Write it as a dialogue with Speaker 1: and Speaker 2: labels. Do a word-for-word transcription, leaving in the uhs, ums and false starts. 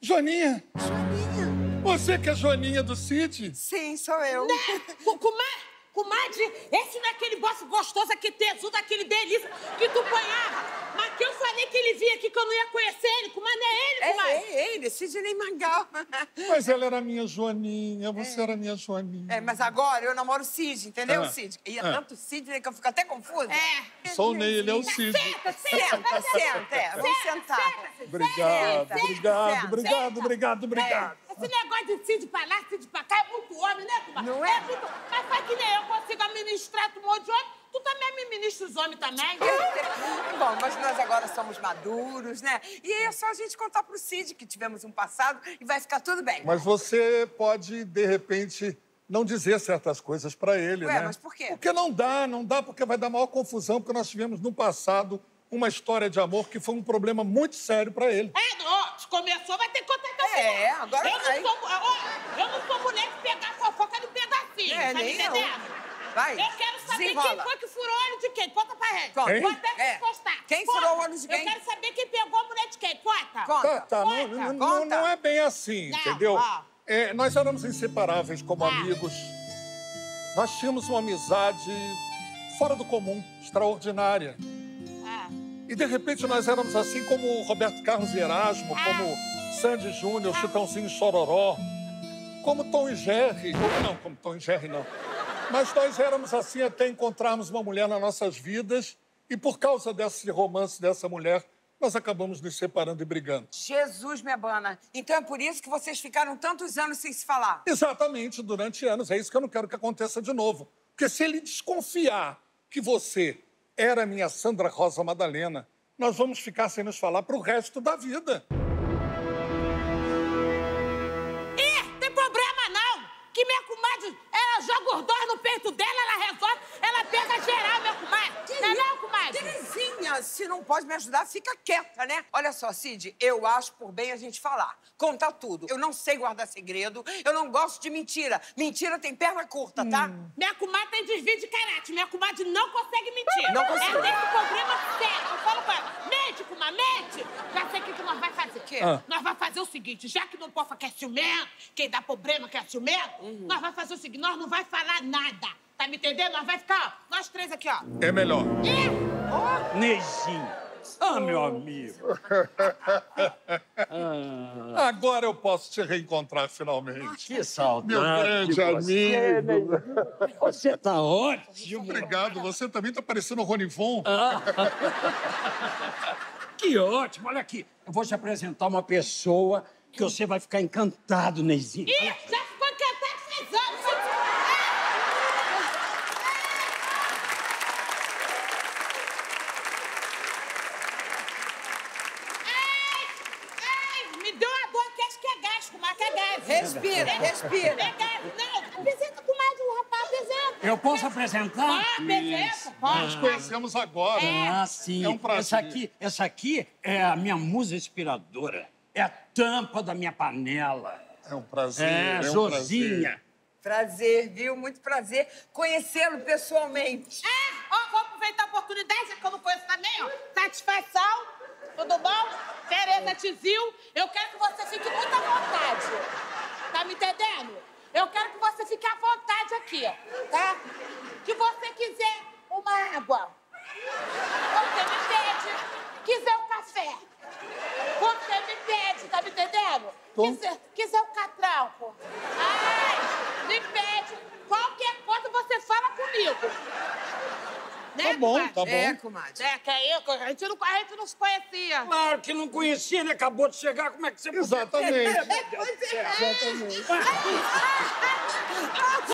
Speaker 1: Joaninha?
Speaker 2: Joaninha?
Speaker 1: Você que é Joaninha do Cid?
Speaker 2: Sim, sou eu.
Speaker 3: Né? Comadre, comadre, esse não é aquele bofe gostoso, aquele tesudo, aquele delícia que tu ponhava. Mas que eu falei que ele vinha aqui, que eu não ia conhecer ele. Comadre, não é ele, comadre?
Speaker 2: É, é ele, Sidney Magal.
Speaker 1: Mas ela era minha Joaninha, você é. era minha Joaninha.
Speaker 2: É, mas agora eu namoro o Cid, entendeu,
Speaker 1: Ah.
Speaker 2: Cid? E é
Speaker 1: Ah.
Speaker 2: tanto Cid né, que eu fico até confusa.
Speaker 3: É.
Speaker 1: Sou o Ney, ele é o Cid.
Speaker 3: Senta, senta,
Speaker 2: Senta, senta, é, vamos sentar.
Speaker 1: Obrigado,
Speaker 2: Senta,
Speaker 1: obrigado,
Speaker 2: senta,
Speaker 1: obrigado,
Speaker 3: senta.
Speaker 1: obrigado, obrigado.
Speaker 3: Esse negócio de Cid pra lá, Cid pra cá, é muito homem, né, comadre?
Speaker 2: Não é?
Speaker 3: muito... Mas faz que nem eu consigo administrar um monte de homem, tu também me ministra os homens também.
Speaker 2: Bom, mas nós agora somos maduros, né? E aí é só a gente contar pro Cid que tivemos um passado e vai ficar tudo bem.
Speaker 1: Mas você pode, de repente, não dizer certas coisas pra ele,
Speaker 2: Ué,
Speaker 1: né?
Speaker 2: mas por quê?
Speaker 1: Porque não dá, não dá, porque vai dar maior confusão, porque nós tivemos no passado uma história de amor que foi um problema muito sério pra ele.
Speaker 3: É, ó, se começou, vai ter que contar até o
Speaker 2: É,
Speaker 3: final.
Speaker 2: agora
Speaker 3: eu
Speaker 2: vai.
Speaker 3: não sou, ó, eu não sou mulher de pegar a fofoca no pedacinho,
Speaker 2: É,
Speaker 3: tá me
Speaker 2: nem eu.
Speaker 3: entendendo?
Speaker 2: Vai,
Speaker 3: Eu quero saber
Speaker 2: desenrola.
Speaker 3: quem foi que furou o olho de quem. Conta pra gente.
Speaker 2: Conta.
Speaker 1: Hein?
Speaker 3: Vou até
Speaker 2: É.
Speaker 3: me encostar.
Speaker 2: Quem
Speaker 3: Conta.
Speaker 2: furou o olho de quem?
Speaker 3: Eu quero saber quem pegou a mulher de quem. Conta.
Speaker 2: Conta.
Speaker 1: Tá, tá, não,
Speaker 3: Conta,
Speaker 1: não, não,
Speaker 2: conta.
Speaker 1: não é bem assim,
Speaker 3: Não,
Speaker 1: entendeu?
Speaker 3: ó.
Speaker 1: É, nós éramos inseparáveis como
Speaker 3: Ah.
Speaker 1: amigos. Nós tínhamos uma amizade fora do comum, extraordinária.
Speaker 3: Ah.
Speaker 1: E, de repente, nós éramos assim como Roberto Carlos e Erasmo, como Sandy Júnior, Chitãozinho e Chororó, como Tom e Jerry. Não, como Tom e Jerry, não. Mas nós éramos assim até encontrarmos uma mulher nas nossas vidas e, por causa desse romance dessa mulher, nós acabamos nos separando e brigando.
Speaker 2: Jesus me abana. Então é por isso que vocês ficaram tantos anos sem se falar.
Speaker 1: Exatamente, durante anos. É isso que eu não quero que aconteça de novo. Porque se ele desconfiar que você era minha Sandra Rosa Madalena, nós vamos ficar sem nos falar pro resto da vida.
Speaker 3: Ih, tem problema não. Que minha comadre, ela joga os dois no peito dela, ela resolve, ela pega geral, minha comadre. Não é não, comadre?
Speaker 2: Terezinha, se não pode me ajudar, fica quieta, né? Olha só, Cid, eu acho por bem a gente falar. Contar tudo. Eu não sei guardar segredo, eu não gosto de mentira. Mentira tem perna curta, tá?
Speaker 3: Hum. Minha comadre tem desvio de caráter. Minha comadre não consegue mentir.
Speaker 2: Não consigo.
Speaker 3: Ela tem esse problema sério. Eu falo pra ela, mente, comadre, mente. Já sei o que, que nós vamos fazer. O
Speaker 2: quê?
Speaker 1: Ah.
Speaker 3: Nós vamos fazer o seguinte, já que não pode quer ciumento, quem dá problema quer ciumento,
Speaker 2: Uhum.
Speaker 3: nós vamos fazer o seguinte, nós não vamos falar nada. Tá me entendendo? Nós vamos ficar, ó, nós três aqui, ó.
Speaker 1: É melhor.
Speaker 3: Ih!
Speaker 4: Neizinho. Ah, meu amigo.
Speaker 1: Agora eu posso te reencontrar finalmente.
Speaker 4: Que saudade.
Speaker 1: Meu grande
Speaker 4: de você.
Speaker 1: amigo.
Speaker 4: Você tá ótimo.
Speaker 1: Obrigado. Você também tá parecendo o Ronivon.
Speaker 4: Que ótimo. Olha aqui, eu vou te apresentar uma pessoa que você vai ficar encantado, Neizinho.
Speaker 3: Ih, já ficou encantado seis anos. Ai, ai, me deu uma dor que acho que é gás, comadre, que é gás.
Speaker 2: Respira, respira.
Speaker 3: É gás. Não, apresenta comadre, o rapaz, apresenta.
Speaker 4: Eu posso apresentar?
Speaker 3: Ah, apresenta, pode.
Speaker 1: Nos conhecemos agora.
Speaker 4: Ah, sim.
Speaker 1: É um prazer.
Speaker 4: Essa aqui, essa aqui é a minha musa inspiradora. É a tampa da minha panela.
Speaker 1: É um prazer.
Speaker 4: É,
Speaker 1: um
Speaker 4: Josinha.
Speaker 2: Prazer, viu? Muito prazer conhecê-lo pessoalmente.
Speaker 3: Ah, ó, vou aproveitar a oportunidade, já que eu não conheço também, ó. Satisfação, tudo bom? Tereza Tizil, eu quero que você fique muito à vontade. Tá me entendendo? Eu quero que você fique à vontade aqui, ó, tá? Se você quiser uma água, você me pede. Quiser um café, você me pede, tá me entendendo? Quiser, quiser um catranco, ai, me pede. Qualquer coisa você fala comigo. Né,
Speaker 1: Tá bom,
Speaker 3: comadre?
Speaker 1: tá bom.
Speaker 2: É, comadre.
Speaker 3: É, que é eu, a gente não, a gente não se conhecia.
Speaker 4: Claro que não conhecia, ele acabou de chegar. Como é que você...
Speaker 1: Exatamente.
Speaker 2: Pois é.
Speaker 1: Exatamente.